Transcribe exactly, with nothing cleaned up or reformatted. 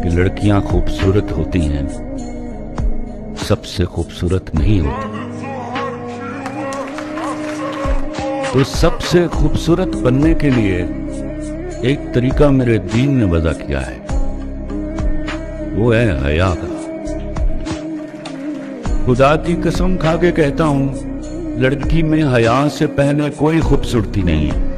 कि लड़कियां खूबसूरत होती हैं, सबसे खूबसूरत नहीं होती। तो सबसे खूबसूरत बनने के लिए एक तरीका मेरे दीन ने वज़ा किया है, वो है हया का। खुदा की कसम खा के कहता हूं, लड़की में हया से पहले कोई खूबसूरती नहीं है।